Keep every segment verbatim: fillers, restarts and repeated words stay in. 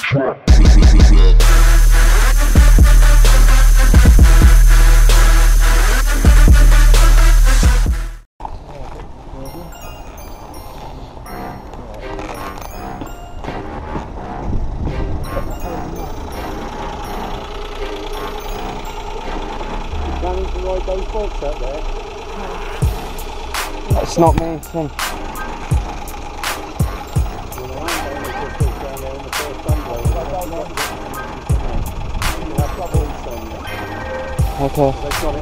Planning to ride those bogs up there? That's not me, son. Okay.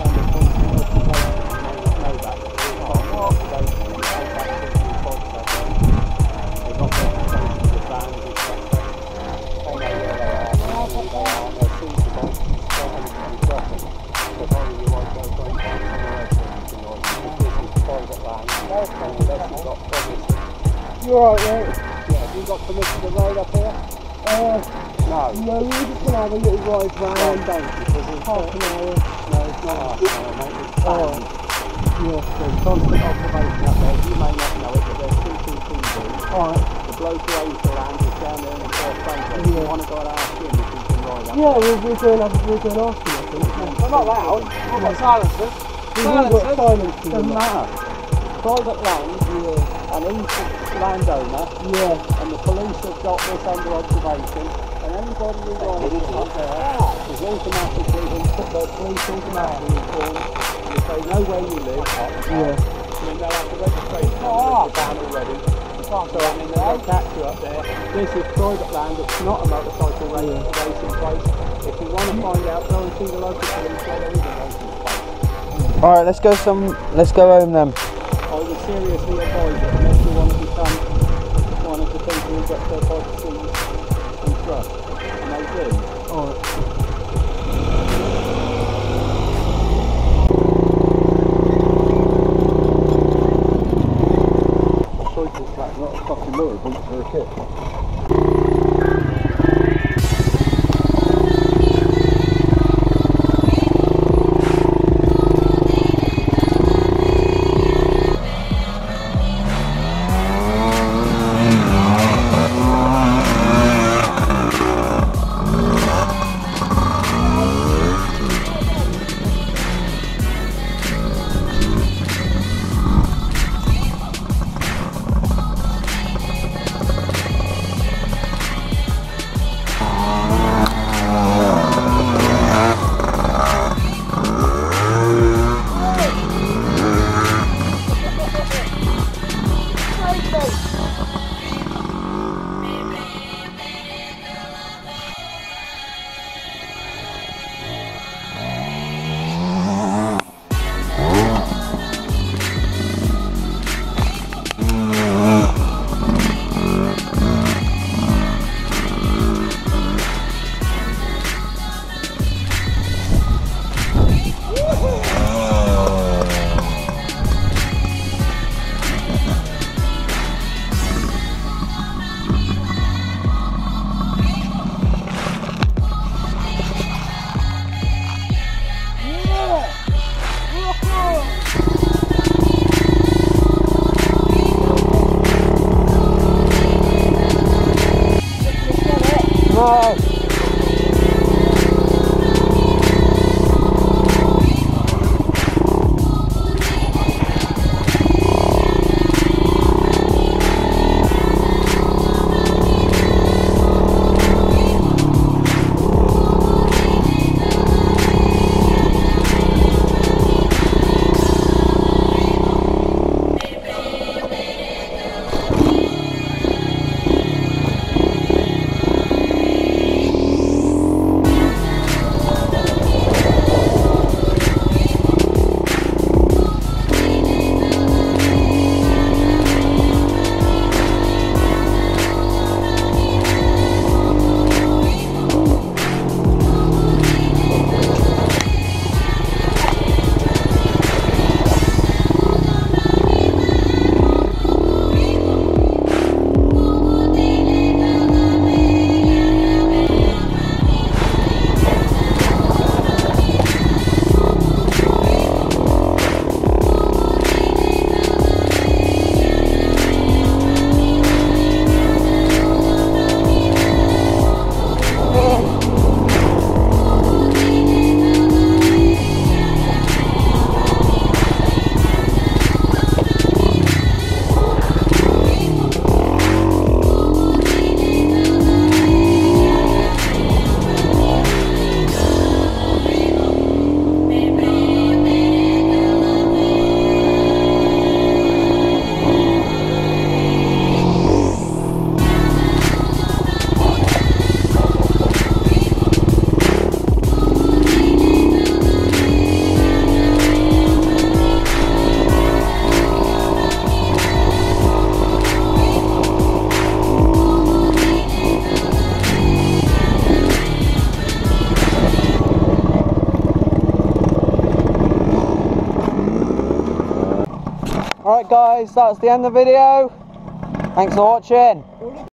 You alright, mate? Yeah, have you got permission to ride up here? Uh, no. No, we're just going to have a little ride round. Don't you? Because it's half an hour. No, it's not half an hour, mate. It's planned. Yeah, there's constant observation up there. You may not know it, but there's C C T V. Alright. The bloke who owns the land is down there in the Fourth Bank. Yeah. You want to go and ask him if he can ride up? Yeah, we'll, we'll go and have a we'll go and ask him, I think. Yeah. Well, not loud. We've got silencers. We've got silencers. Doesn't matter. Private land, yeah. An innocent landowner, yeah. And the police have got this under observation, and anybody who rides up there is automatically, the police automatically informed, and if they know where you live, yeah. Then they'll have the registration oh. down already. So I mean, they'll catch you up there. This is private land, it's not a motorcycle race, yeah. racing place. If you want to find out, go and see the local police where there is a racing place. Alright, let's go some, let's go home then. I would seriously advise it unless you want to become one of the people who get their bike seized and trust. And they do. Alright. Cycle track, not a fucking lorry, but for a kid. Alright guys, that's the end of the video. Thanks for watching.